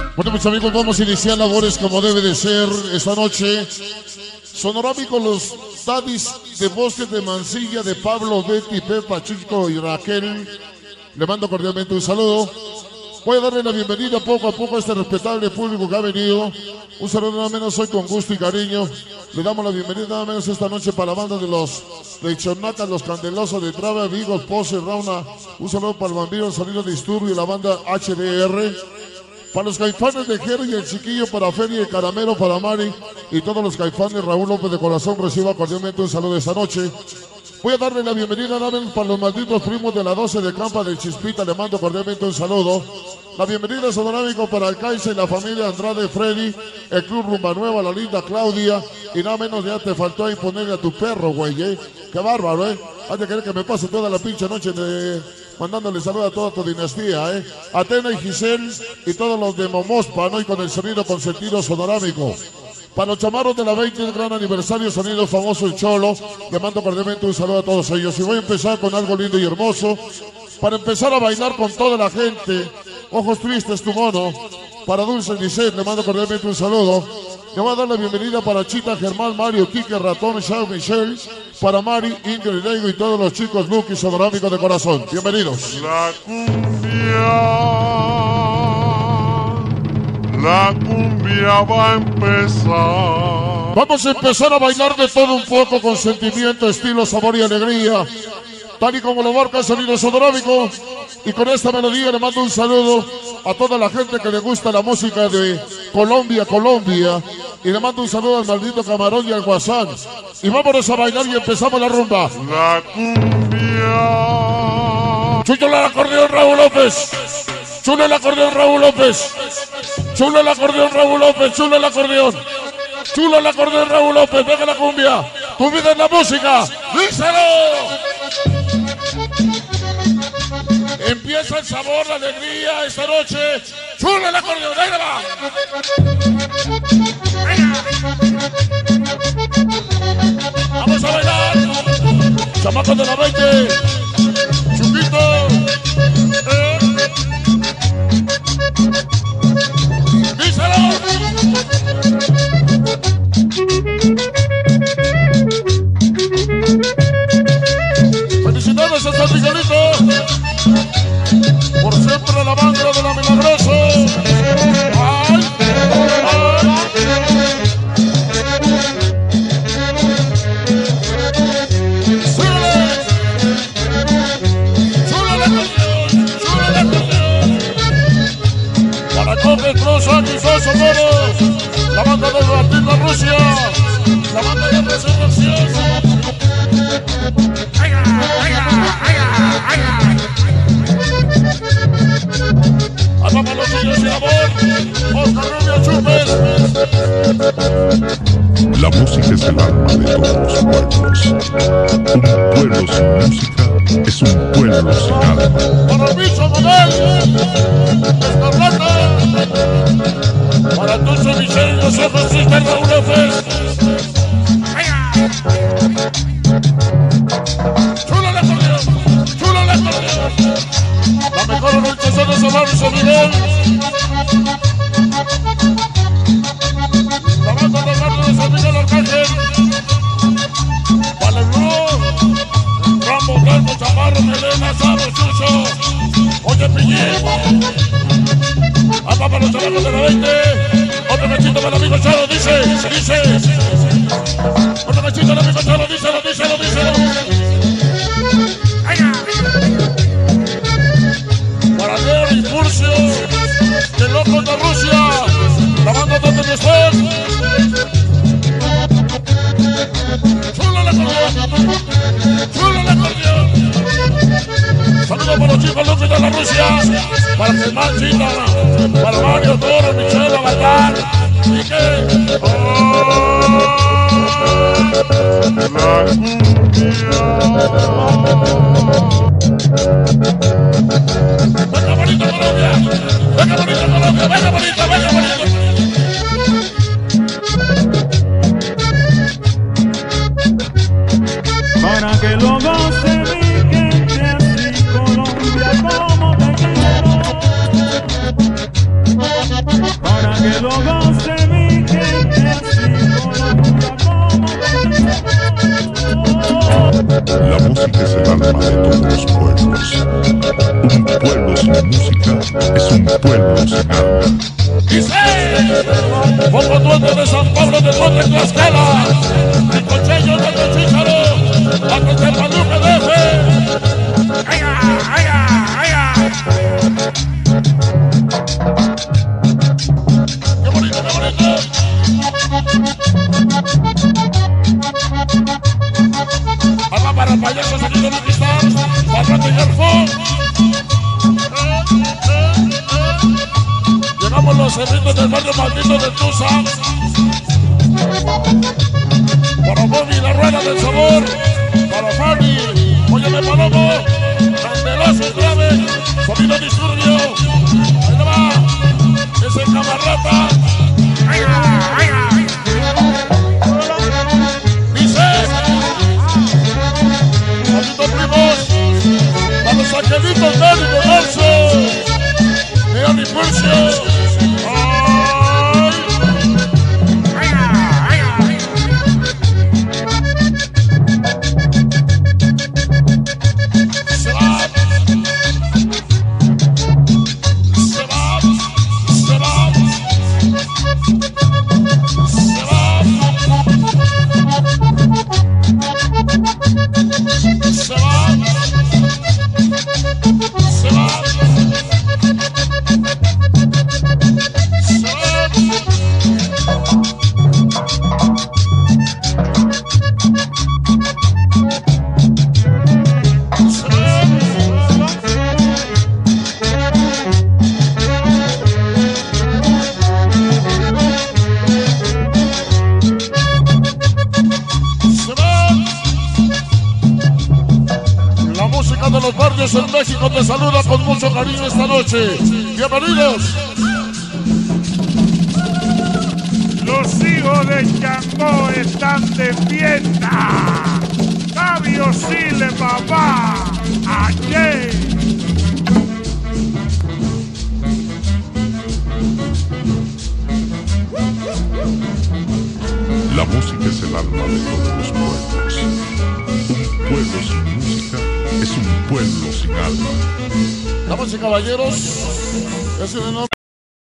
Bueno, mis amigos, vamos a iniciar labores como debe de ser esta noche. Sonorámico, los daddies de Bosques de Mansilla, de Pablo, Betty, Pepa, Chico y Raquel. Le mando cordialmente un saludo. Voy a darle la bienvenida poco a poco a este respetable público que ha venido. Un saludo nada menos hoy con gusto y cariño. Le damos la bienvenida nada menos esta noche para la banda de los Chonacas, los Candelosos de Traba, Vigos, Pose, Rauna. Un saludo para el Bambino, el Sonido Disturbio y la banda HDR. Para los Caifanes de Jero y el Chiquillo, para Feria y Caramelo, para Mari y todos los Caifanes, Raúl López de Corazón reciba cordialmente un saludo esta noche. Voy a darle la bienvenida nada menos para los malditos primos de la 12 de Campa del Chispita, le mando cordialmente un saludo. La bienvenida sonorámico para el Caixa y la familia Andrade Freddy, el Club Rumba Nueva, la linda Claudia, y nada menos ya te faltó ahí ponerle a tu perro, güey, qué bárbaro, Hay de querer que me pase toda la pinche noche mandándole saludos a toda tu dinastía, Atena y Giselle y todos los de Momospa, ¿no? Y con el sonido consentido sonorámico. Para los chamaros de la 20 del gran aniversario, sonido famoso El Cholo, le mando cordialmente un saludo a todos ellos. Y voy a empezar con algo lindo y hermoso, para empezar a bailar con toda la gente. Ojos Tristes, tu mono. Para Dulce Lisset, le mando cordialmente un saludo. Le voy a dar la bienvenida para Chita, Germán, Mario, Quique, Ratón, Chao, Michelle. Para Mari, Ingrid, Diego y todos los chicos Lucky sonorámicos de corazón. Bienvenidos. La cumbia va a empezar. Vamos a empezar a bailar de todo un poco con sentimiento, estilo, sabor y alegría, tal y como lo marca el sonido sonorámico. Y con esta melodía le mando un saludo a toda la gente que le gusta la música de Colombia. Y le mando un saludo al maldito Camarón y al Guasán. Y vámonos a bailar y empezamos la rumba. La cumbia. Chúchale el acordeón, Raúl López. Chulo el acordeón, Raúl López. Chulo el acordeón, Raúl López. Chulo el acordeón. Chulo el acordeón, Raúl López. Venga la cumbia. Tu vida es la música. ¡Díselo! Empieza el sabor, la alegría esta noche. Chulo el acordeón. ¡Venga, va! Vamos a bailar. Chamacos de la 20. Chupito. ¡Díselo! ¡Felicidades a San Miguelito! ¡Por siempre la banda de la Milagroso! ¡Ay! ¡Ay! ¡Súbele! ¡Súbele la canción! ¡Súbele la canción! Para Coque, Cruzan y Soso Moros, la banda de Martín de Rusia, la banda de Resurrección. ¡Aiga! ¡Aiga! ¡Aiga! ¡Aiga! ¡Vamos los niños de amor! ¡Oscar Rubio Chupes! La música es el alma de todos los pueblos. Un pueblo sin música es un pueblo sin alma. ¡Para el bicho Model! ¡Escarlata! Para Dulce Michelle, los ojos tristes, Raúl López. ¡Chulo el acordeón! ¡Chulo el acordeón! La mejor organización de Solar y San Miguel. La banda de Barrio de San Miguel Arcángel. Para el Blue. Rambo, Blanco, Chamarro, Melena, Sabo, Chucho. Oye, Piñín. Para los chavales de la 20. Otro cachito para el amigo Charo, dice. Otro cachito para el amigo Charo, díselo. Para Leo y Furcio, de Locos de Rusia, la banda de Después. Chulo el acordeón. Saludos para los chicos locos de la Rusia, para Germán Chita, para Mario Toro, Michelle Avatar, y que... ¡Venga bonito Colombia! ¡Venga bonito Colombia! ¡Venga bonito! Para que lo goce mi gente así, Colombia, como te quiero. alma de todos los pueblos. Un pueblo sin música es un pueblo sin alma. Dice, poco duende de San Pablo de Monte Tlaxcala, el cocheño de los Chícharos, la que te Paluque de Fe. ¡Aya, aya, aya! ¡Qué bonito, qué bonito! Alba para el payaso sonido de cristal, para tener fondo. Llegamos los cerritos del barrio maldito de Tusa. Para Bobby, la rueda del sabor. Para Fanny, óyeme Palomo. Candelazo grave, sonido disturbio. Ahí le va, ese camarata. Dice, malditos primos, a los angelitos Dani de Marzo. Vean mi pulso. De los barrios en México te saluda con mucho cariño esta noche. Bienvenidos. Los hijos de Changó están de fiesta. Fabio Sile, papá. Ayer. La música es el alma de todos los pueblos. Un pueblo sin música es un pueblo sin alma. Damas y caballeros, es el enorme